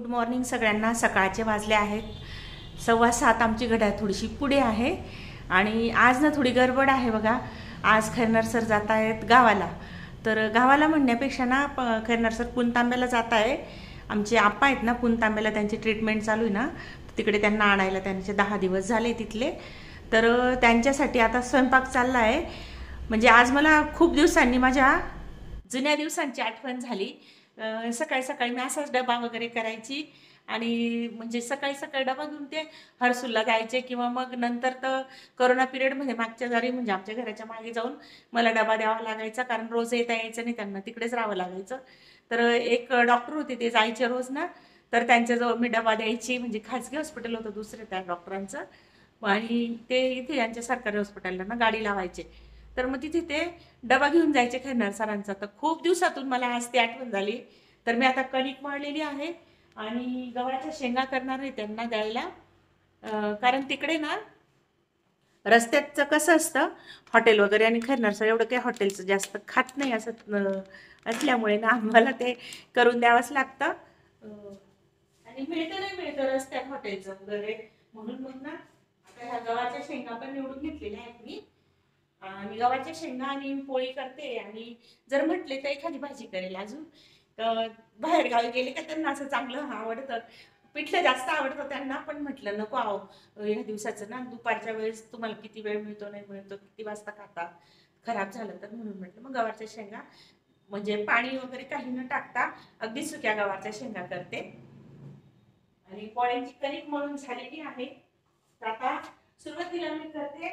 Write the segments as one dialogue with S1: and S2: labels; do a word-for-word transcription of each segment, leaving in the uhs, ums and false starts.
S1: Good morning सगळ्यांना। सकाळचे वाजले आहेत सव्वा सात। आमची घड्याळ थोडीशी पुढे आहे आणि आज ना थोडी गडबड आहे बघा। आज खैरनार सर जात आहेत गावाला। तर गावाला म्हणण्यापेक्षा ना खैरनार सर पुणतांब्याला जात आहे। आमचे आप्पा आहेत ना पुणतांब्याला, त्यांची ट्रीटमेंट चालू आहे ना, तिकडे त्यांना आणायला त्यांचे दहा दिवस झाले तिथले। तर त्यांच्यासाठी आता स्वयंपाक चालला आहे। म्हणजे आज मला खूप दिवसांनी माझ्या जुन्या दिवसांची आठवण झाली। सकाळी सकाळी मी असाच डबा वगैरे करायची आणि म्हणजे सकाळी सकाळी डबा घेऊन ते हर्सूलला जायचे किंवा मग नंतर तर कोरोना पिरियडमध्ये मागच्या जरी म्हणजे आमच्या घराच्या मागे जाऊन मला डबा द्यावा लागायचा, कारण रोज येता यायचं नाही, त्यांना तिकडेच राहावं लागायचं। तर एक डॉक्टर होते, ते जायचे रोज ना, तर त्यांच्याजवळ मी डबा द्यायची। म्हणजे खाजगी हॉस्पिटल होतं दुसरे त्या डॉक्टरांचं, आणि ते इथे यांच्या सरकारी हॉस्पिटलला ना गाडी लावायचे। तर मग तिथे ते डबा घेऊन जायचे खैरनार सरांचा। तर खूप दिवसातून मला आज ती आठवण झाली। तर मी आता कणिक मळलेली आहे आणि गव्हाच्या शेंगा करणार आहे त्यांना द्यायला। कारण तिकडे ना रस्त्याचं कसं असतं हॉटेल वगैरे, आणि खैरनार सर एवढं काही हॉटेलचं जास्त खात नाही असं असल्यामुळे ना आम्हाला ते करून द्यावंच लागतं। आणि मिळतं नाही मिळतं रस्त्यात हॉटेलचं वगैरे, म्हणून मग ना आता ह्या गव्हाच्या शेंगा पण निवडून घेतलेल्या आहेत मी। आणि गव्हाच्या शेंगा आणि पोळी करते, आणि जर म्हटले तर एखादी भाजी करेल अजून। बाहेर गावी गेले का त्यांना असं चांगलं आवडतं, पिठलं जास्त आवडतं त्यांना, पण म्हटलं नको आहो या दिवसाचं ना, दुपारच्या वेळेस तुम्हाला किती वेळ मिळतो नाही मिळतो, किती वाजता खाता, खराब झालं तर, म्हणून म्हटलं मग गव्हाच्या शेंगा म्हणजे पाणी वगैरे काही न टाकता अगदी सुक्या गव्हाच्या शेंगा करते। आणि पोळ्यांची कणिक मळून झालेली आहे। आता सुरुवातीला मी करते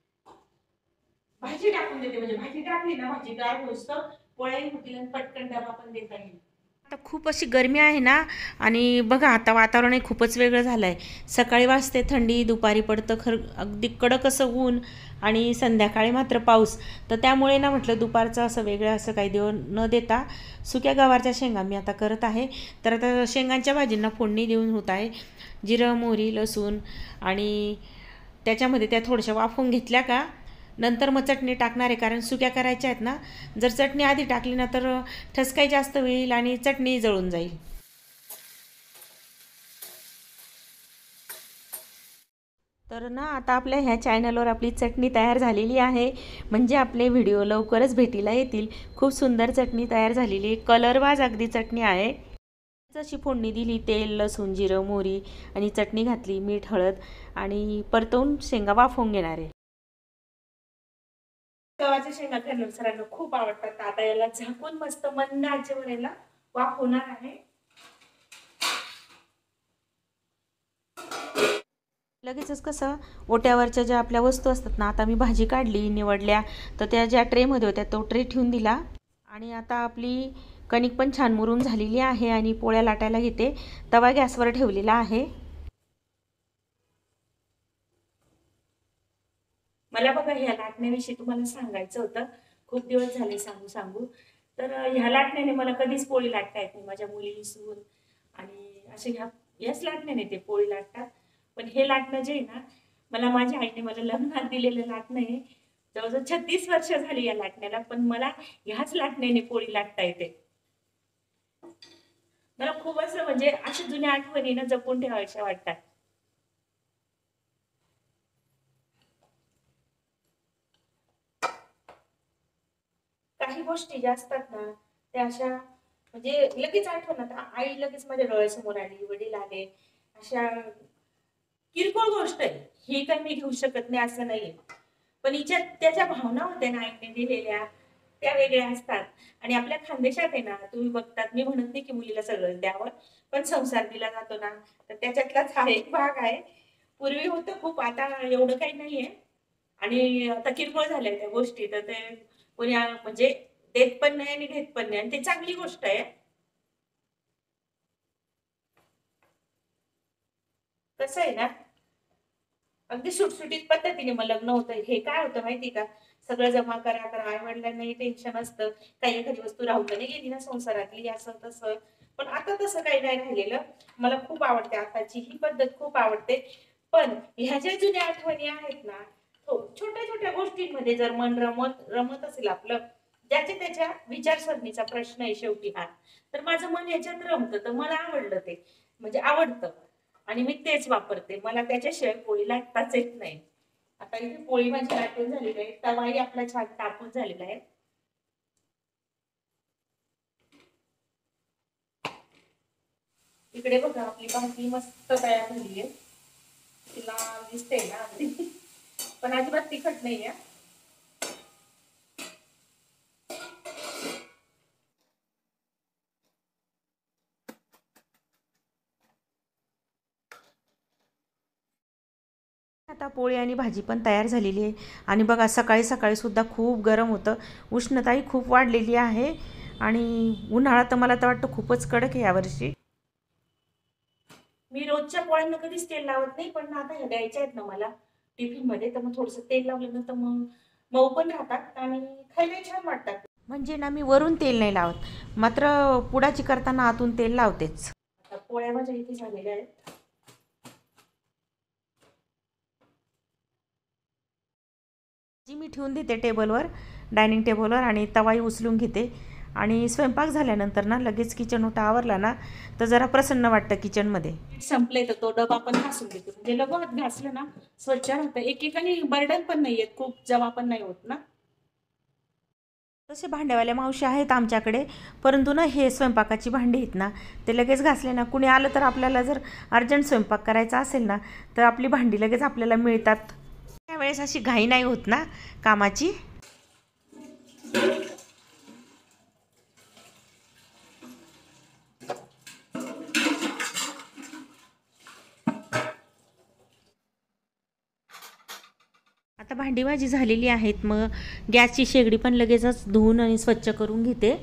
S1: भाजी टाकून देते, म्हणजे भाजी टाकली ना भाजी गार होईस्तोवर पोळ्याही होतील आणि पटकन डबा पण देता येईल। आता खूप अशी गरमी आहे ना, आणि बघा आता वातावरण खूपच वेगळं झालं आहे। सकाळी वाजते थंडी, दुपारी पडतं खर अगदी कडक असं ऊन, आणि संध्याकाळी मात्र पाऊस। तर त्यामुळे ना म्हटलं दुपारचं असं वेगळं असं काही देऊ न देता सुक्या गव्हाच्या शेंगा मी आता करत आहे। तर आता शेंगांच्या भाजींना फोडणी देऊन होत आहे। जिरं, मोहरी, लसूण, आणि त्याच्यामध्ये त्या थोड्याशा वाफवून घेतल्या का नंतर मग चटणी टाकणार आहे, कारण सुक्या करायच्या आहेत ना। जर चटणी आधी टाकली ना तर ठसकाई जास्त होईल आणि चटणी जळून जाईल। तर ना आता आपल्या ह्या चॅनलवर आपली चटणी तयार झालेली आहे, म्हणजे आपले व्हिडिओ लवकरच भेटीला येतील। खूप सुंदर चटणी तयार झालेली आहे, कलरवाज अगदी चटणी आहे। जशी फोडणी दिली, तेल, लसूण, जिरं, मोहरी आणि चटणी घातली, मीठ, हळद, आणि परतवून शेंगा वाफवून घेणार आहे। गव्हाच्या शेंगा खैरनार सरांना खूप आवडतात। आता याला झाकून मस्त मंद आचेवर याला वाफवणार आहे। लगेचच कसं ओट्यावरच्या ज्या आपल्या वस्तू असतात ना, आता मी भाजी काढली, निवडल्या, तर त्या ज्या ट्रेमध्ये होत्या तो ट्रे ठेवून दिला। आणि आता आपली कणिक पण छान मुरून झालेली आहे आणि पोळ्या लाटायला घेते। तवा गॅसवर ठेवलेला आहे। मला बघा ह्या लाटण्याविषयी तुम्हाला सांगायचं होतं, खूप दिवस झाले सांगू सांगू। तर ह्या लाटण्याने मला कधीच पोळी लाटता येत नाही। माझ्या मुली, सून आणि असे ह्या याच लाटण्याने ते पोळी लाटतात। पण हे लाटणं जे आहे ना, मला माझ्या आईने मला लग्नात दिलेलं लाटणं आहे। जवळजवळ छत्तीस वर्ष झाली या लाटण्याला, पण मला ह्याच लाटण्याने पोळी लाटता येते। मला खूप असं म्हणजे अशा जुन्या आठवणी ना जपून ठेवायच्या वाटतात। काही गोष्टी ज्या असतात ना त्या अशा म्हणजे लगेच आठवतात। आई लगेच माझ्या डोळ्यासमोर आली, वडील आले, अशा किरकोळ गोष्ट आहे ही, काही मी घेऊ शकत नाही असं नाहीये, पण हिच्या त्याच्या भावना होत्या ना आईने दिलेल्या, त्या वेगळ्या असतात। आणि आपल्या खानदेशात आहे ना, तुम्ही बघतात, मी म्हणत नाही की मुलीला सगळं द्यावं, पण संसार दिला जातो ना, तर त्याच्यातलाच हा एक भाग आहे। पूर्वी होतं खूप, आता एवढं काही नाहीये, आणि आता किरकोळ झाल्या त्या गोष्टी, तर ते कोणी म्हणजे देत पण नाही आणि घेत पण नाही, आणि ते चांगली गोष्ट आहे। कसं आहे ना, अगदी सुटसुटीत पद्धतीने मग लग्न होतं। हे काय होतं माहिती का, सगळं जमा करा करा, आई वडिलांनाही टेन्शन असतं, काही एखादी वस्तू राहू तर नाही गेली ना संसारातली, असं तसं। पण आता तसं काही नाही राहिलेलं। मला खूप आवडते आताची ही पद्धत, खूप आवडते। पण ह्या ज्या जुन्या आठवणी आहेत ना, छोट्या छोट्या गोष्टींमध्ये जर मन रमत रमत असेल आपलं, ज्याच्या त्याच्या विचारसरणीचा प्रश्न आहे शेवटी हा, तर माझं मन याच्यात रमतं, तर मला आवडलं ते। म्हणजे आवडतं आणि मी तेच वापरते. मला त्याच्याशिवाय पोळी लाटताच येत नाही. आता इथे पोळी माझी लाटून झालेली आहे, तवाही आपला छान तापून झालेला आहे. इकडे बघा आपली भाजी मस्त तयार झाली आहे. तिला दिसते ना अगदी, पण अजिबात तिखट नाही आहे. आता पोळी आणि भाजी पण तयार झालेली आहे. आणि बघा सकाळी सकाळी सुद्धा खूप गरम होतं, उष्णताही खूप वाढलेली आहे आणि उन्हाळा तर मला तर वाटतं खूपच कडक आहे यावर्षी. मी रोजच्या पोळ्यांना कधीच तेल लावत नाही, पण आता ह्या द्यायच्या आहेत ना मला टिफिनमध्ये, तर मग थोडंसं तेल लावलं ना तर मग मऊ पण राहतात आणि खायला छान वाटतात. म्हणजे ना मी वरून तेल नाही लावत, मात्र पुडाची करताना आतून तेल लावतेच. आता पोळ्या माझ्या इथे झालेल्या आहेत. जी मी ठेवून देते टेबलवर, डायनिंग टेबलवर, आणि तवाई उचलून घेते. आणि स्वयंपाक झाल्यानंतर ना लगेच किचन ओटा आवरला ना तर जरा प्रसन्न वाटतं किचनमध्ये. संपले तर तो डबा पण घासून घेतो, म्हणजे लगोत घासलं ना स्वच्छ राहतं. एकेकाने बर्डन पण नाही येत, खूप जमा पण नाही होत ना. तसे भांड्यावाल्या मावशी आहेत आमच्याकडे, परंतु ना हे स्वयंपाकाची भांडी आहेत ना ते लगेच घासले ना, कुणी आलं तर आपल्याला जर अर्जंट स्वयंपाक करायचा असेल ना तर आपली भांडी लगेच आपल्याला मिळतात. त्यावेळेस अशी घाई नाही होत ना कामाची. आता भांडी भाजी झालेली आहेत, मग गॅसची शेगडी पण लगेचच धुवून आणि स्वच्छ करून घेते.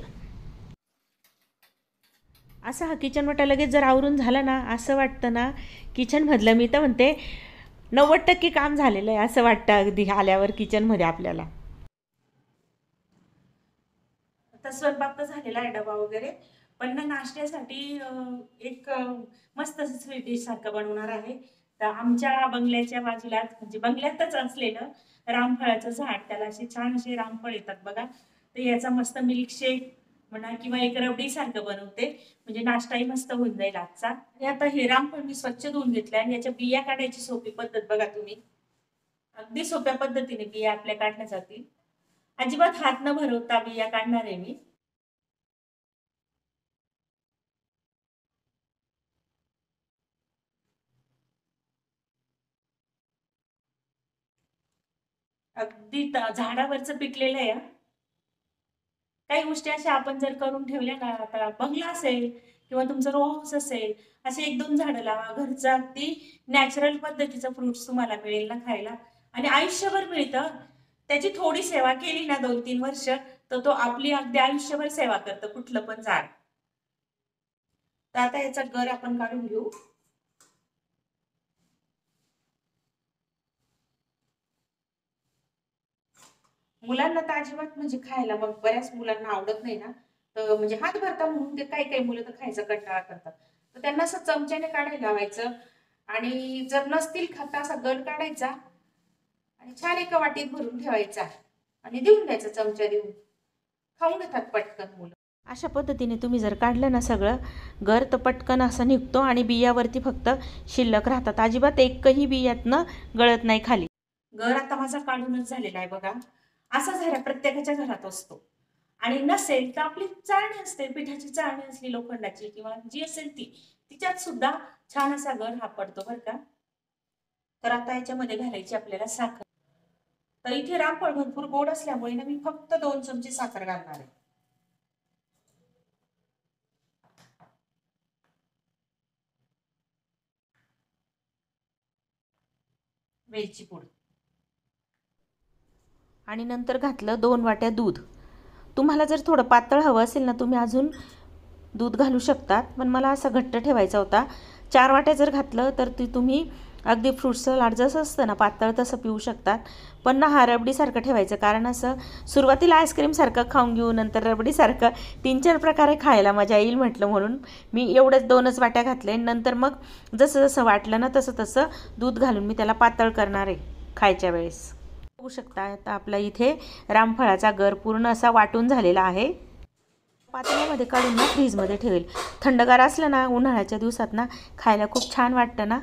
S1: असं हा किचन वाटा लगेच जर आवरून झाला ना असं वाटतं ना किचनमधलं, मी तर म्हणते नव्वद टक्के काम झालेलं आहे असं वाटतं अगदी आल्यावर किचनमध्ये आपल्याला. आता स्वयंपाक तर झालेला आहे, डबा वगैरे, पण ना नाश्त्यासाठी एक मस्त स्वीट डिश सारखं बनवणार आहे. तर आमच्या बंगल्याच्या बाजूला, म्हणजे बंगल्यातच असलेलं रामफळाचं झाड, त्याला असे छान असे रामफळ येतात बघा, तर याचा मस्त मिल्कशेक म्हणा किंवा एक रबडी सारखं बनवते, म्हणजे नाश्ताही मस्त होऊन जाईल आजचा. आणि आता हे रामफळ मी स्वच्छ धुवून घेतले आणि याच्या बिया काढायची सोपी पद्धत बघा तुम्ही. अगदी सोप्या पद्धतीने बिया आपल्या काढल्या जातील. अजिबात हात न भरवता बिया काढणार आहे मी. अगदी झाडावरचं पिकलेलं आहे. काही गोष्टी अशा आपण जर करून ठेवल्या ना, आता बंगला असेल किंवा तुमचं रो हाऊस असेल, असे एक दोन झाडं लावा. घरचं अगदी नॅचरल पद्धतीचं फ्रुट्स तुम्हाला मिळेल ना खायला, आणि आयुष्यभर मिळतं. त्याची थोडी सेवा केली ना दोन तीन वर्ष, तर तो आपली अगदी आयुष्यभर सेवा करतं कुठलं पण झाड. तर आता याचा गर आपण काढून घेऊ. मुलांना तर अजिबात म्हणजे खायला, मग बऱ्याच मुलांना आवडत नाही ना, तर म्हणजे हात भरता म्हणून ते काही काही मुलं तर खायचा कंटाळा करतात, तर त्यांना असं चमच्याने काढायला लावायचं. आणि जर नसतील खाता असा गर काढायचा आणि छान एका वाटीत भरून ठेवायचा आणि देऊन द्यायचा, चमचा देऊन खाऊन घेतात पटकन मुलं. अशा पद्धतीने तुम्ही जर काढलं ना सगळं गर, तर पटकन असं निघतो आणि बियावरती फक्त शिल्लक राहतात, अजिबात एकही बियातनं गळत नाही खाली. गर आता माझा काढूनच झालेला आहे बघा. असा झाला प्रत्येकाच्या घरात असतो, आणि नसेल तर आपली चाळणी असते, पिठाची चाळणी असली लोखंडाची किंवा जी असेल ती, तिच्यात सुद्धा छान असा गर हा पडतो बरं का. तर आता याच्यामध्ये घालायची आपल्याला साखर. तर इथे रामफळ भरपूर गोड असल्यामुळे ना मी फक्त दोन चमचे साखर घालणार आहे. वेलची पूड, आणि नंतर घातलं दोन वाट्या दूध. तुम्हाला जर थोडं पातळ हवं असेल ना तुम्ही अजून दूध घालू शकतात, पण मला असं घट्ट ठेवायचा होता. चार वाट्या जर घातलं तर ती तुम्ही अगदी फ्रूट सलाड जसं असतं ना पातळ तसं पिऊ शकतात, पण ना हा रबडीसारखं ठेवायचं, कारण असं सुरुवातीला आईस्क्रीमसारखं खाऊन घेऊ, नंतर रबडीसारखं तीन चार प्रकारे खायला मजा येईल म्हटलं, म्हणून मी एवढंच दोनच वाट्या घातले. नंतर मग जसं जसं वाटलं ना तसं तसं दूध घालून मी त्याला पातळ करणार आहे खायच्या वेळेस. बघू शकता आता आपला इथे रामफळाचा गर पूर्ण असा वाटून झालेला आहे. पातेल्यामध्ये काढून ना फ्रीजमध्ये ठेवेल. थंडगार असलं ना उन्हाळ्याच्या दिवसात ना खायला खूप छान वाटतं ना.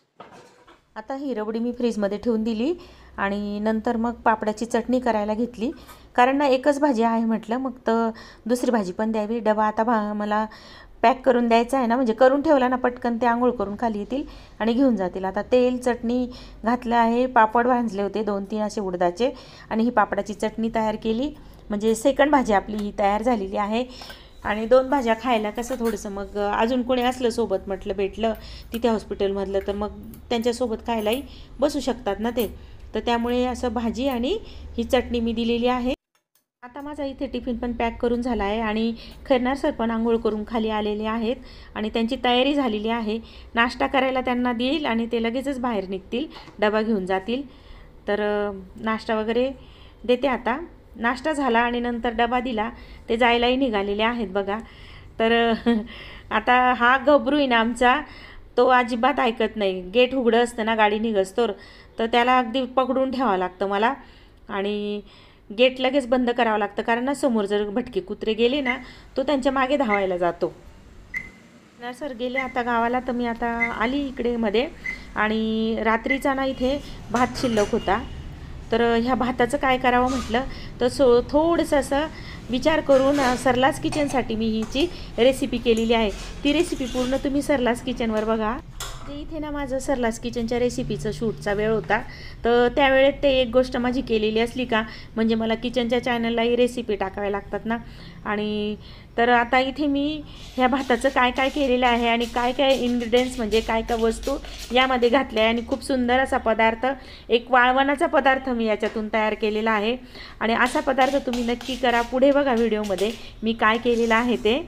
S1: आता ही रबडी मी फ्रीजमध्ये ठेवून दिली आणि नंतर मग पापडाची चटणी करायला घेतली. कारण ना एकच भाजी आहे म्हटलं, मग तर दुसरी भाजी पण द्यावी. डबा आता भा मला पॅक करून द्यायचा आहे ना, म्हणजे करून ठेवला ना पटकन ते आंघोळ करून खाली येतील आणि घेऊन जातील. आता तेल चटणी घातलं आहे, पापड भाजले होते दोन तीन असे उडदाचे आणि ही पापडाची चटणी तयार केली. म्हणजे सेकंड भाजी आपली ही तयार झालेली आहे. आणि दोन भाज्या खायला कसं थोडंसं मग अजून कोणी असलं सोबत म्हटलं भेटलं तिथे हॉस्पिटलमधलं तर मग त्यांच्यासोबत खायलाही बसू शकतात ना ते. तर त्यामुळे असं भाजी आणि ही चटणी मी दिलेली आहे. आता माझा इथे टिफिन पण पॅक करून झाला आहे आणि खैरनार सर पण आंघोळ करून खाली आलेले आहेत आणि त्यांची तयारी झालेली आहे. नाश्ता करायला त्यांना देईल आणि ते लगेचच बाहेर निघतील, डबा घेऊन जातील. तर नाश्ता वगैरे देते आता. नाश्ता झाला आणि नंतर डबा दिला, ते जायलाही निघालेले आहेत बघा. तर आता हा गबरू आहे ना आमचा, तो अजिबात ऐकत नाही. गेट उघडं असतं ना गाडी निघस्तोर, तर त्याला अगदी पकडून ठेवावं लागतं मला आणि गेट लगेच बंद करावं लागतं. कारण ना समोर जर भटके कुत्रे गेले ना तो त्यांच्या मागे धावायला जातो. ना सर गेले आता गावाला, तर मी आता आली इकडे मध्ये आणि रात्रीचा ना इथे भात शिल्लक होता. तर ह्या भाताचं काय करावं म्हटलं तर सो थोडंसं असं विचार करून सरलास किचनसाठी मी हिची रेसिपी केलेली आहे. ती रेसिपी पूर्ण तुम्ही सरलास किचनवर बघा. ते इथे ना माझं सरलास किचनच्या रेसिपीचं शूटचा वेळ होता, तर त्यावेळेत ते एक गोष्ट माझी केलेली असली का म्हणजे मला किचनच्या चॅनललाही रेसिपी टाकाव्या लागतात ना. आणि तर आता इथे मी ह्या भाताचं काय काय केलेलं आहे आणि काय काय इन्ग्रेडियंट्स म्हणजे काय काय वस्तू यामध्ये घातल्या आहे आणि खूप सुंदर असा पदार्थ, एक वाळवणाचा पदार्थ मी याच्यातून तयार केलेला आहे. आणि असा पदार्थ तुम्ही नक्की करा. पुढे बघा व्हिडिओमध्ये मी काय केलेलं आहे ते.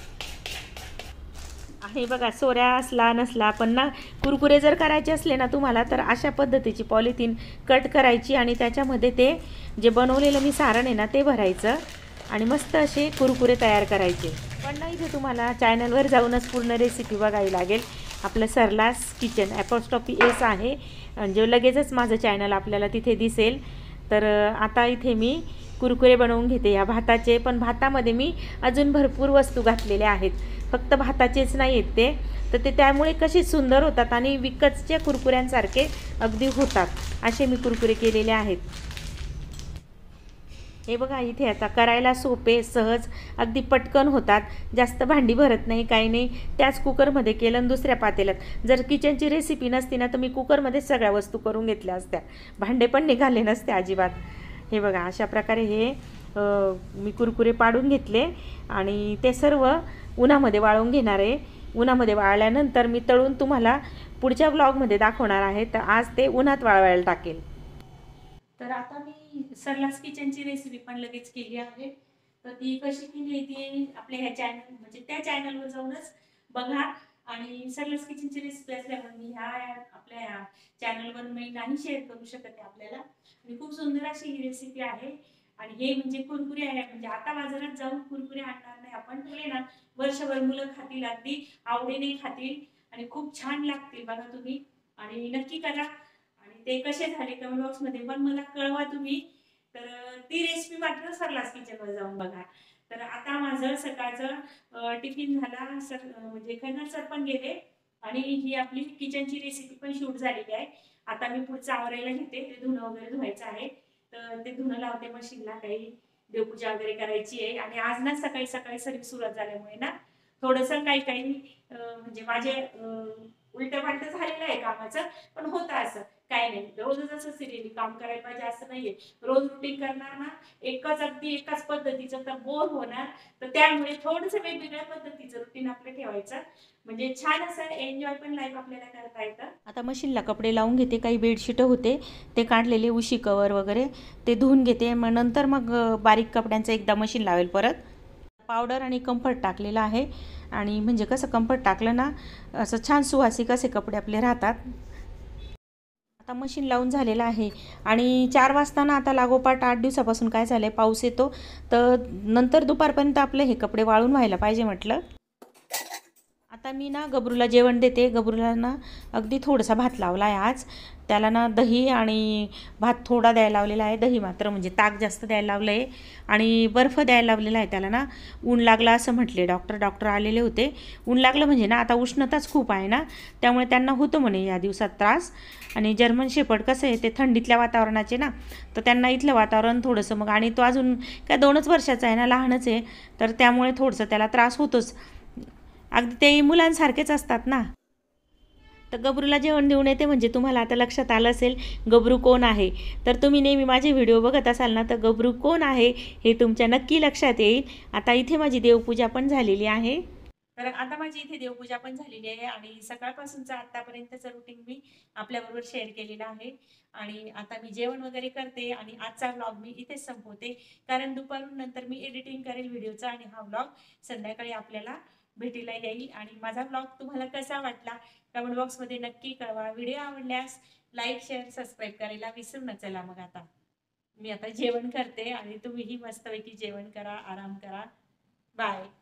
S1: हे बघा, सोऱ्या असला नसला पण ना कुरकुरे जर करायचे असले ना तुम्हाला तर अशा पद्धतीची पॉलिथिन कट करायची आणि त्याच्यामध्ये ते जे बनवलेलं मी सारण आहे ना ते भरायचं आणि मस्त असे कुरकुरे तयार करायचे. पण ना इथे तुम्हाला चॅनलवर जाऊनच पूर्ण रेसिपी बघावी लागेल. आपलं सरलास किचन ॲपॉस्ट्रॉफी एस आहे, म्हणजे लगेचच माझं चॅनल आपल्याला तिथे दिसेल. तर आता इथे मी कुरकुरे बनवून घेते या भाताचे. पण भातामध्ये मी अजून भरपूर वस्तू घातलेल्या आहेत, फक्त भाताचेच नाही आहेत ते. तर ते त्यामुळे कसे सुंदर होतात आणि विकतच्या कुरकुऱ्यांसारखे अगदी होतात असे मी कुरकुरे केलेले आहेत. हे बघा इथे आता करायला सोपे, सहज, अगदी पटकन होतात. जास्त भांडी भरत नाही, काही नाही. त्याच कुकरमध्ये केलं आणि दुसऱ्या पातेल्यात. जर किचनची रेसिपी नसती ना तर मी कुकरमध्येच सगळ्या वस्तू करून घेतल्या असत्या, भांडे पण निघाले नसते अजिबात. हे बघा अशा प्रकारे हे मी कुरकुरे पाडून घेतले आणि ते सर्व उन्हामध्ये वाळवून घेणार आहे. उन्हामध्ये वाळल्यानंतर मी तळून तुम्हाला पुढच्या व्लॉगमध्ये दाखवणार आहे. तर आज ते उन्हात वाळवायला टाकेल. तर आता मी सरलास किचनची रेसिपी पण लगेच केली आहे. तर ती कशी केली ती आपल्या ह्या चॅनल म्हणजे त्या चॅनलवर जाऊनच बघा. आणि सरलास किचनची रेसिपी असल्यामुळे मी ह्या आपल्या ह्या चॅनलवर मी नाही शेअर करू शकत आहे आपल्याला. आणि खूप सुंदर अशी ही रेसिपी आहे. आणि हे म्हणजे कुरकुरे आहे, म्हणजे आता बाजारात जाऊन कुरकुरे आणणार नाही आपण, ठेवले ना वर्षभर मुलं खातील, अगदी आवडीने खातील आणि खूप छान लागतील बघा तुम्ही. आणि नक्की करा. आणि ते कसे झाले कमेंट बॉक्समध्ये पण मला कळवा तुम्ही. तर ती रेसिपी मात्र सरलास किचनवर जाऊन बघा. तर आता माझं सकाळचं टिफिन झाला, सर म्हणजे खैरनार सर पण गेले आणि ही आपली किचनची रेसिपी पण शूट झालेली आहे. आता मी पुढचं आवरायला घेते, ते धुणं वगैरे धुवायचं आहे. तर ते धुणं लावते मशीनला, काही देवपूजा वगैरे करायची आहे. आणि आज ना सकाळी सकाळी सर्विस सुरुवात झाल्यामुळे ना थोडंसं काही काही म्हणजे माझे उलटं पालटं झालेलं आहे कामाचं, पण होतं असं काही नाही. रोजच असं सिरियली काम करायला पाहिजे असं नाहीये. रोज रुटीन करणार ना एकच अगदी एकाच पद्धतीचं तर बोर होणार. तर त्यामुळे थोडंसं वेगवेगळ्या पद्धतीचं रुटीन आपलं ठेवायचं, म्हणजे छान असं एन्जॉय पण लाईफ आपल्याला करता येतं. आता मशीनला कपडे लावून घेते. काही बेडशीट होते ते काढलेले, उशी कवर वगैरे ते धुवून घेते. मग नंतर मग बारीक कपड्यांचं एकदा मशीन लावेल परत. पावडर आणि कम्फर्ट टाकलेलं आहे आणि म्हणजे कसं कम्फर्ट टाकलं ना असं छान सुवासिक असे कपडे आपले राहतात. आता मशीन लावून झालेलं आहे आणि चार वाजता ना आता लागोपाठ आठ दिवसापासून काय झालं आहे, पाऊस येतो. तर नंतर दुपारपर्यंत आपले हे कपडे वाळून व्हायला पाहिजे म्हटलं. आता मी ना गबरूला जेवण देते. गबरूला ना अगदी थोडासा भात लावला आहे आज. त्याला ना दही आणि भात थोडा द्यायला लावलेला आहे. दही मात्र म्हणजे ताक जास्त द्यायला लावलं आहे आणि बर्फ द्यायला लावलेला आहे. त्याला ना ऊन लागला असं म्हटले डॉक्टर डॉक्टर आलेले होते. ऊन लागलं म्हणजे ना आता उष्णताच खूप आहे ना, त्यामुळे त्यांना होतं म्हणे या दिवसात त्रास. आणि जर्मन शेपर्ड कसं आहे ते थंडीतल्या वातावरणाचे ना, तर त्यांना इथलं वातावरण थोडंसं मग, आणि तो अजून काय दोनच वर्षाचा आहे ना, लहानच आहे, तर त्यामुळे थोडंसं त्याला त्रास होतोच. अगदी ते मुलांसारखेच असतात ना. तर गबरूला जेवण देऊन येते म्हणजे तुम्हाला आता लक्षात आलं असेल गबरू कोण आहे. तर तुम्ही नेहमी माझे व्हिडिओ बघत असाल ना, तर गबरू कोण आहे हे तुमच्या नक्की लक्षात येईल. आता इथे माझी देवपूजा पण झालेली आहे. तर आता माझी इथे देवपूजा पण झालेली आहे आणि सकाळपासूनचा आतापर्यंतचं रुटीन मी आपल्याबरोबर शेअर केलेलं आहे. आणि आता मी जेवण वगैरे करते आणि आजचा व्लॉग मी इथेच संपवते, कारण दुपारून नंतर मी एडिटिंग करेल व्हिडिओचा आणि हा व्लॉग संध्याकाळी आपल्याला भेटीला येईल. आणि माझा व्लॉग तुम्हाला कसा वाटला कमेंट बॉक्समध्ये नक्की कळवा. व्हिडिओ आवडल्यास लाईक शेअर सबस्क्राईब करायला विसरू नका. चला मग आता मी आता जेवण करते आणि तुम्हीही मस्तपैकी जेवण करा, आराम करा. बाय.